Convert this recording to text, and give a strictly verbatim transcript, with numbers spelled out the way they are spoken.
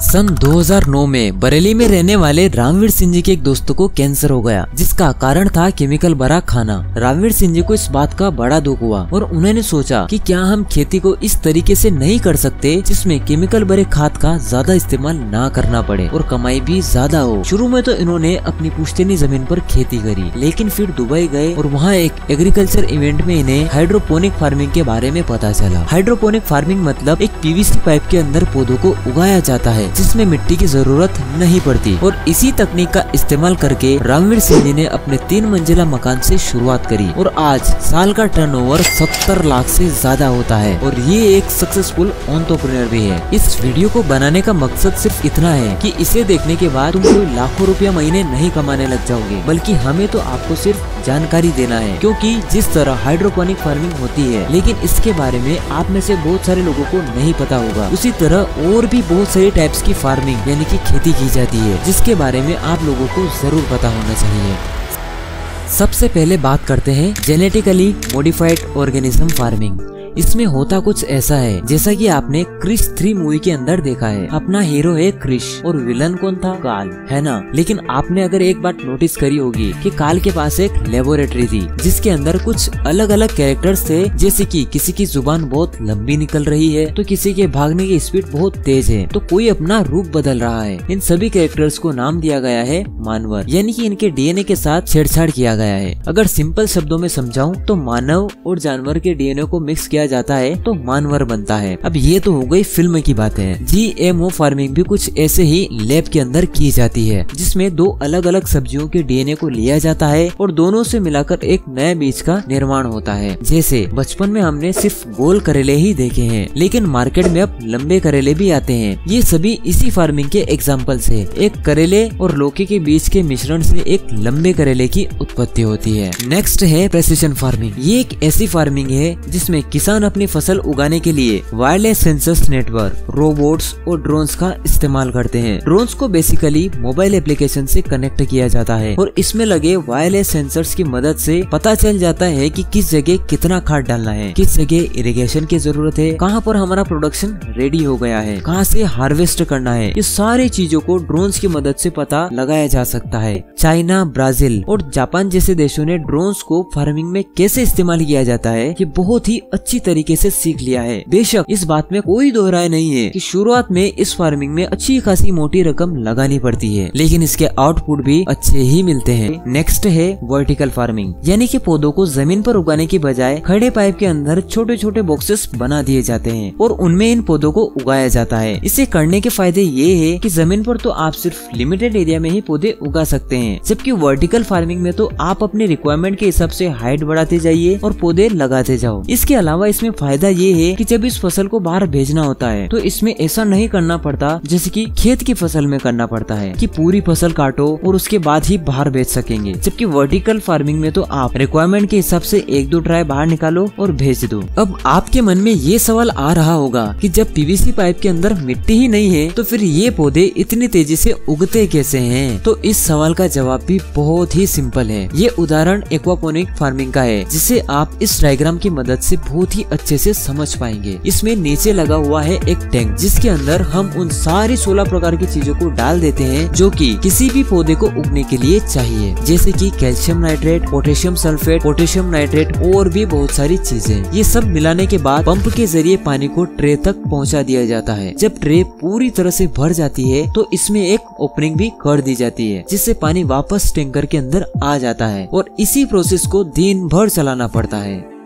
सन दो हज़ार नौ में बरेली में रहने वाले रामवीर सिंह जी के एक दोस्त को कैंसर हो गया, जिसका कारण था केमिकल भरा खाना। रामवीर सिंह जी को इस बात का बड़ा दुख हुआ और उन्होंने सोचा कि क्या हम खेती को इस तरीके से नहीं कर सकते जिसमें केमिकल भरे खाद का ज्यादा इस्तेमाल ना करना पड़े और कमाई भी ज्यादा हो। शुरू में तो इन्होंने अपनी पुश्तैनी जमीन पर खेती करी, लेकिन फिर दुबई गए और वहाँ एक एग्रीकल्चर इवेंट में इन्हें हाइड्रोपोनिक फार्मिंग के बारे में पता चला। हाइड्रोपोनिक फार्मिंग मतलब एक पीवीसी पाइप के अंदर पौधों को उगाया जाता है जिसमें मिट्टी की जरूरत नहीं पड़ती, और इसी तकनीक का इस्तेमाल करके रामवीर सिंह जी ने अपने तीन मंजिला मकान से शुरुआत करी और आज साल का टर्नओवर सत्तर लाख से ज्यादा होता है और ये एक सक्सेसफुल एंटरप्रेन्योर भी है। इस वीडियो को बनाने का मकसद सिर्फ इतना है कि इसे देखने के बाद तुम कोई लाखों रुपया महीने नहीं कमाने लग जाओगे, बल्कि हमें तो आपको सिर्फ जानकारी देना है, क्योंकि जिस तरह हाइड्रोपोनिक फार्मिंग होती है लेकिन इसके बारे में आप में से बहुत सारे लोगों को नहीं पता होगा, उसी तरह और भी बहुत सारी टाइप्स की फार्मिंग यानी कि खेती की जाती है जिसके बारे में आप लोगों को जरूर पता होना चाहिए। सबसे पहले बात करते हैं जेनेटिकली मॉडिफाइड ऑर्गेनिज्म फार्मिंग। इसमें होता कुछ ऐसा है जैसा कि आपने क्रिश थ्री मूवी के अंदर देखा है। अपना हीरो है क्रिश और विलन कौन था? काल, है ना। लेकिन आपने अगर एक बात नोटिस करी होगी कि काल के पास एक लेबोरेटरी थी जिसके अंदर कुछ अलग अलग कैरेक्टर्स थे, जैसे कि किसी की जुबान बहुत लंबी निकल रही है तो किसी के भागने की स्पीड बहुत तेज है तो कोई अपना रूप बदल रहा है। इन सभी कैरेक्टर्स को नाम दिया गया है मानवर, यानी कि इनके डीएनए के साथ छेड़छाड़ किया गया है। अगर सिंपल शब्दों में समझाऊं तो मानव और जानवर के डीएनए को मिक्स किया जाता है तो मानवर बनता है। अब ये तो हो गई फिल्म की बातें। जीएमओ फार्मिंग भी कुछ ऐसे ही लैब के अंदर की जाती है जिसमें दो अलग अलग सब्जियों के डीएनए को लिया जाता है और दोनों से मिलाकर एक नए बीज का निर्माण होता है। जैसे बचपन में हमने सिर्फ गोल करेले ही देखे हैं, लेकिन मार्केट में अब लंबे करेले भी आते हैं। ये सभी इसी फार्मिंग के एग्जाम्पल्स है। एक करेले और लौकी के बीज के मिश्रण से एक लंबे करेले की उत्पत्ति होती है। नेक्स्ट है प्रेसिशन फार्मिंग। ये एक ऐसी फार्मिंग है जिसमें किसान अपनी फसल उगाने के लिए वायरलेस सेंसर्स नेटवर्क, रोबोट्स और ड्रोन्स का इस्तेमाल करते हैं। ड्रोन्स को बेसिकली मोबाइल एप्लीकेशन से कनेक्ट किया जाता है और इसमें लगे वायरलेस सेंसर्स की मदद से पता चल जाता है कि किस जगह कितना खाद डालना है, किस जगह इरिगेशन की जरूरत है, कहाँ पर हमारा प्रोडक्शन रेडी हो गया है, कहाँ से हार्वेस्ट करना है। ये सारी चीजों को ड्रोन्स की मदद से पता लगाया जा सकता है। चाइना, ब्राजील और जापान जैसे देशों ने ड्रोन्स को फार्मिंग में कैसे इस्तेमाल किया जाता है ये बहुत ही अच्छी तरीके से सीख लिया है। बेशक इस बात में कोई दो राय नहीं है कि शुरुआत में इस फार्मिंग में अच्छी खासी मोटी रकम लगानी पड़ती है, लेकिन इसके आउटपुट भी अच्छे ही मिलते हैं। नेक्स्ट है वर्टिकल फार्मिंग, यानी कि पौधों को जमीन पर उगाने की बजाय खड़े पाइप के अंदर छोटे छोटे बॉक्सेस बना दिए जाते हैं और उनमें इन पौधों को उगाया जाता है। इसे करने के फायदे ये है कि जमीन पर तो आप सिर्फ लिमिटेड एरिया में ही पौधे उगा सकते हैं, जबकि वर्टिकल फार्मिंग में तो आप अपने रिक्वायरमेंट के हिसाब से हाइट बढ़ाते जाइए और पौधे लगाते जाओ। इसके अलावा इसमें फायदा ये है कि जब इस फसल को बाहर भेजना होता है तो इसमें ऐसा नहीं करना पड़ता जैसे कि खेत की फसल में करना पड़ता है कि पूरी फसल काटो और उसके बाद ही बाहर भेज सकेंगे, जबकि वर्टिकल फार्मिंग में तो आप रिक्वायरमेंट के हिसाब से एक दो ट्राई बाहर निकालो और भेज दो। अब आपके मन में ये सवाल आ रहा होगा कि जब पीवीसी पाइप के अंदर मिट्टी ही नहीं है तो फिर ये पौधे इतनी तेजी से उगते कैसे हैं? तो इस सवाल का जवाब भी बहुत ही सिंपल है। ये उदाहरण एक्वापोनिक फार्मिंग का है जिसे आप इस डायग्राम की मदद से बहुत ही अच्छे से समझ पाएंगे। इसमें नीचे लगा हुआ है एक टैंक जिसके अंदर हम उन सारी सोलह प्रकार की चीजों को डाल देते हैं जो कि किसी भी पौधे को उगने के लिए चाहिए, जैसे कि calcium nitrate, potassium sulphate, potassium nitrate और भी बहुत सारी चीजें। ये सब मिलाने के बाद पंप के जरिए पानी को ट्रे तक पहुंचा दिया जाता है। जब ट्रे पूरी तरह से भर जाती है तो इसमें एक ओपनिंग भी कर दी जाती है जिससे पानी वापस टैंकर के अंदर आ जाता है और इसी प्रोसेस को दिन भर चलाना पड़ता है।